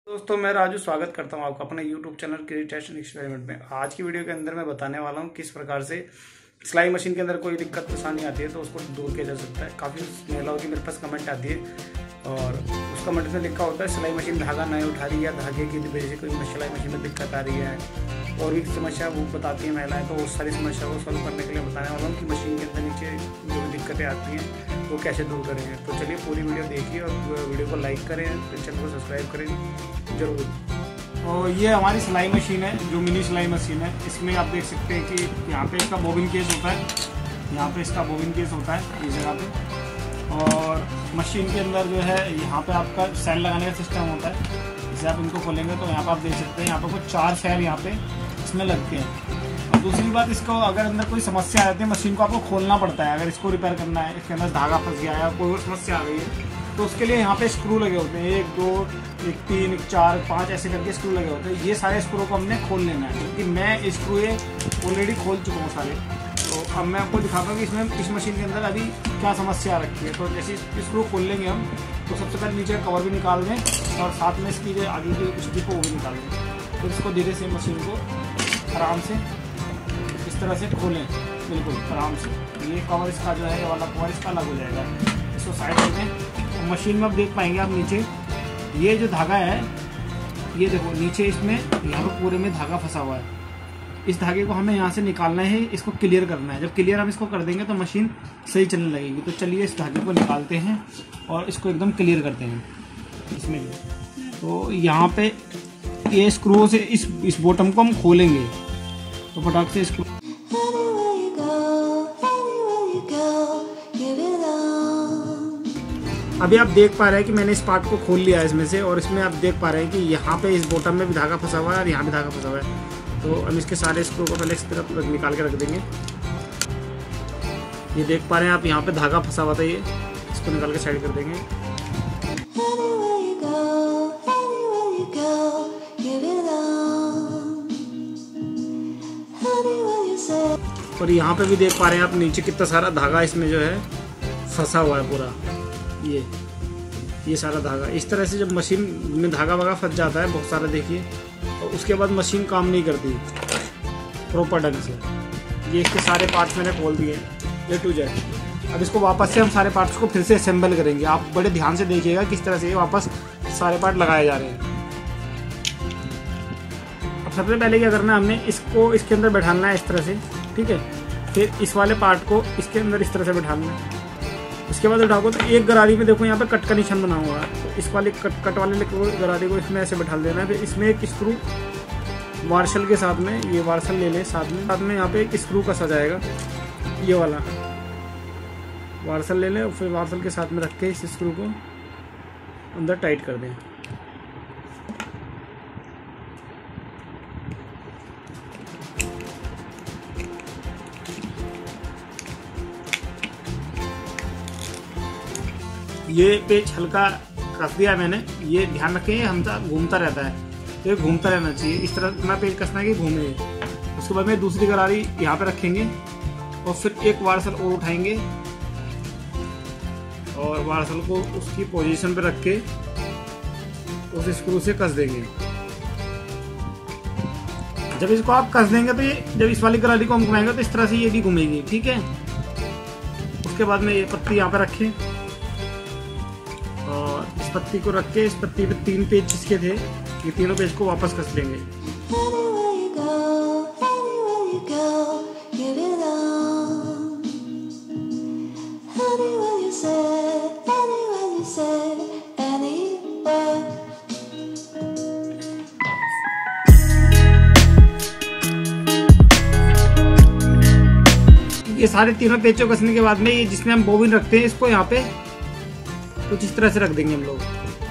दोस्तों मैं राजू स्वागत करता हूं आपका अपने YouTube चैनल क्रिएशन एक्सपेरिमेंट में। आज की वीडियो के अंदर मैं बताने वाला हूं किस प्रकार से सिलाई मशीन के अंदर कोई दिक्कत परेशानी आती है तो उसको दूर किया जा सकता है। काफ़ी महिलाओं की मेरे पास कमेंट आती है और उस कमेंट में लिखा होता है सिलाई मशीन धागा नहीं उठा रही है, धागे की वजह से कोई सिलाई मशीन में दिक्कत आ रही है और भी समस्या वो बताती है महिलाएं। तो उस सारी समस्या को सॉल्व करने के लिए बताने वाला हूँ कि मशीन के अंदर नीचे जो भी दिक्कतें आती हैं वो कैसे दूर करेंगे। तो चलिए पूरी वीडियो देखिए और वीडियो को लाइक करें, चैनल को सब्सक्राइब करें जरूर। और ये हमारी सिलाई मशीन है जो मिनी सिलाई मशीन है। इसमें आप देख सकते हैं कि यहाँ पे इसका बोबिन केस होता है, यहाँ पे इसका बोबिन केस होता है इस जगह पे। और मशीन के अंदर जो है यहाँ पे आपका फैन लगाने का सिस्टम होता है। जैसे आप इनको खोलेंगे तो यहाँ पे आप देख सकते हैं यहाँ पे कुछ 4 फैन यहाँ पे इसमें लगते हैं। और दूसरी बात, इसको अगर अंदर कोई समस्या आ जाती है मशीन को आपको खोलना पड़ता है। अगर इसको रिपेयर करना है, इसके अंदर धागा फंस गया है, कोई और समस्या आ गई है तो उसके लिए यहाँ पे स्क्रू लगे होते हैं। 1 2 1 3 1 4 5 ऐसे करके स्क्रू लगे होते हैं। ये सारे स्क्रू को हमने खोल लेना है क्योंकि मैं स्क्रू ये ऑलरेडी खोल चुका हूँ सारे। तो अब मैं आपको दिखाता हूँ कि इसमें इस मशीन के अंदर अभी क्या समस्या आ रखी है। तो जैसे स्क्रू खोल लेंगे हम तो सबसे पहले नीचे का कवर भी निकाल दें और साथ में इसकी जो आगे की स्टिप को वो भी निकाल दें। तो इसको धीरे से मशीन को आराम से इस तरह से खोलें, बिल्कुल आराम से। ये कवर इसका जो है ये वाला कवर इसका अलग हो जाएगा। इसको साइड कर दें। मशीन में आप देख पाएंगे आप नीचे ये जो धागा है ये देखो नीचे इसमें यहाँ पर पूरे में धागा फंसा हुआ है। इस धागे को हमें यहाँ से निकालना है, इसको क्लियर करना है। जब क्लियर हम इसको कर देंगे तो मशीन सही चलने लगेगी। तो चलिए इस धागे को निकालते हैं और इसको एकदम क्लियर करते हैं इसमें। तो यहाँ पे ये स्क्रू से इस बॉटम को हम खोलेंगे तो फटाक से इसको अभी आप देख पा रहे हैं कि मैंने इस पार्ट को खोल लिया है इसमें से। और इसमें आप देख पा रहे हैं कि यहाँ पे इस बॉटम में भी धागा फंसा हुआ है और यहाँ भी धागा फंसा हुआ है। तो हम इसके सारे स्क्रू को पहले इस तरफ निकाल के रख देंगे। ये देख पा रहे हैं आप यहाँ पे धागा फंसा हुआ था, ये इसको निकाल के साइड कर देंगे। और यहाँ पे भी देख पा रहे हैं आप नीचे कितना सारा धागा इसमें जो है फंसा हुआ है पूरा। ये सारा धागा इस तरह से जब मशीन में धागा वागा फंस जाता है बहुत सारा, देखिए, और उसके बाद मशीन काम नहीं करती प्रॉपर ढंग से। ये इसके सारे पार्ट्स मैंने खोल दिए A to Z। अब इसको वापस से हम सारे पार्ट्स को फिर से असेंबल करेंगे। आप बड़े ध्यान से देखिएगा किस तरह से ये वापस सारे पार्ट लगाए जा रहे हैं। अब सबसे पहले क्या करना है, हमने इसको इसके अंदर बैठाना है इस तरह से, ठीक है। फिर इस वाले पार्ट को इसके अंदर इस तरह से बैठाना है। उसके बाद उठाओ तो एक गरारी में देखो यहाँ पे कट का निशान बना हुआ है। तो इस वाले कट वाले गरारी को इसमें ऐसे बैठा देना है। फिर इसमें एक स्क्रू वार्सल के साथ में, ये वार्सल ले लें साथ में यहाँ पे एक स्क्रू कसा जाएगा, ये वाला वार्सल ले लें और फिर वार्सल के साथ में रख के इस स्क्रू को अंदर टाइट कर दें। ये पेच हल्का कस दिया मैंने। ये ध्यान रखें हमेशा घूमता रहता है, तो ये घूमता रहना चाहिए। इस तरह इतना पेच कसना है कि घूमे। उसके बाद में दूसरी गरारी यहाँ पे रखेंगे और फिर एक वार्सल और उठाएंगे और वार्सल को उसकी पोजीशन पे रख के उस स्क्रू से कस देंगे। जब इसको आप कस देंगे तो ये जब इस वाली गरारी को हम घुमाएंगे तो इस तरह से ये भी घूमेगी, ठीक है। उसके बाद में ये पत्ती यहाँ पे रखें और इस पत्ती को रख के इस पत्ती पे 3 पेज इसके थे, ये तीनों पेज को वापस कस देंगे। ये सारे तीनों पेचों कसने के बाद में ये जिसमें हम बोबिन रखते हैं इसको यहाँ पे कुछ इस तरह से रख देंगे हम लोग।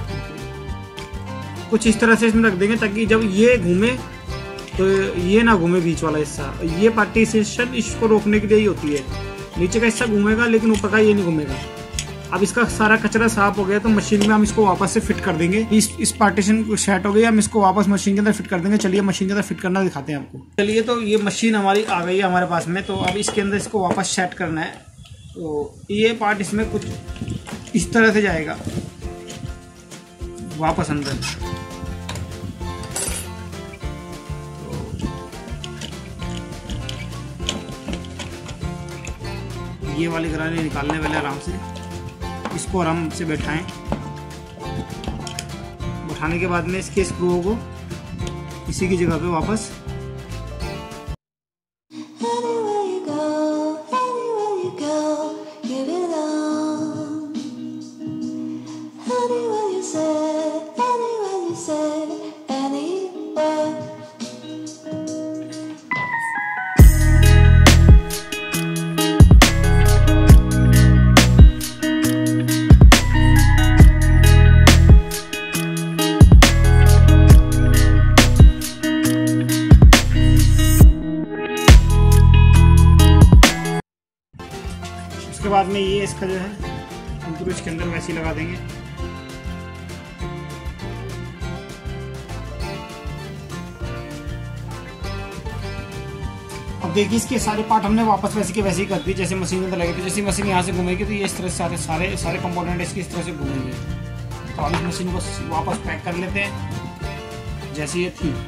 कुछ इस तरह से इसमें रख देंगे ताकि जब ये घूमे तो ये ना घूमे बीच वाला हिस्सा। ये पार्टीशन इसको रोकने के लिए ही होती है। नीचे का हिस्सा घूमेगा लेकिन ऊपर का ये नहीं घूमेगा। अब इसका सारा कचरा साफ हो गया तो मशीन में हम इसको वापस से फिट कर देंगे। इस पार्टीशन को सेट हो गई, हम इसको वापस मशीन के अंदर फिट कर देंगे। चलिए मशीन के अंदर फिट करना दिखाते हैं आपको। चलिए तो ये मशीन हमारी आ गई है हमारे पास में। तो अब इसके अंदर इसको वापस सेट करना है। तो ये पार्ट इसमें कुछ इस तरह से जाएगा वापस अंदर। ये वाली गरारे निकालने वाले आराम से, इसको आराम से बैठाएं। बैठाने के बाद में इसके स्क्रूओं को इसी की जगह पे वापस उसके बाद में ये इसका जो है अंकुर इसके अंदर वैसे ही लगा देंगे। अब देखिए इसके सारे पार्ट हमने वापस वैसे के वैसे ही कर दिए जैसे मशीन के अंदर लगे थे। जैसे मशीन यहाँ से घूमेगी तो ये इस तरह से सारे कंपोनेंट इसकी इस तरह से घूमेंगे। तो हम इस मशीन को वापस पैक कर लेते हैं जैसे ये थी।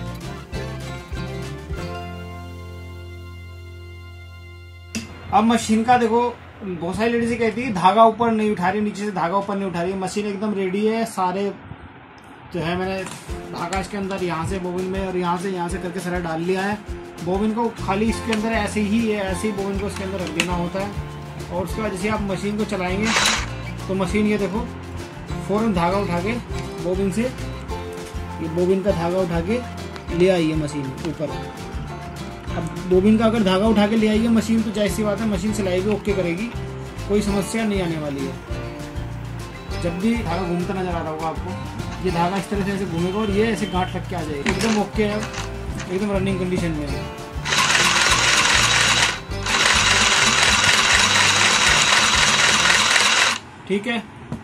अब मशीन का देखो, बहुत सारी लेडीज कहती है धागा ऊपर नहीं उठा रही, नीचे से धागा ऊपर नहीं उठा रही। मशीन एकदम रेडी है, सारे जो है मैंने धागा इसके अंदर यहाँ से बोबिन में और यहाँ से करके सारा डाल लिया है। बोबिन को खाली इसके अंदर ऐसे ही बोबिन को इसके अंदर रख देना होता है। और उसके बाद जैसे आप मशीन को चलाएंगे तो मशीन ये देखो फौरन धागा उठा के बोबिन से, ये बोबिन का धागा उठा के ले आई है मशीन ऊपर। अब बोबिन का अगर धागा उठा के ले आई है मशीन तो जाहिर सी बात है मशीन चलाएगी, ओके करेगी, कोई समस्या नहीं आने वाली है। जब भी धागा घूमता नजर आ रहा होगा आपको, ये धागा इस तरह से ऐसे घूमेगा और ये ऐसे गांठ लग के आ जाएगी। एकदम ओके है, एकदम रनिंग कंडीशन में है। ठीक है।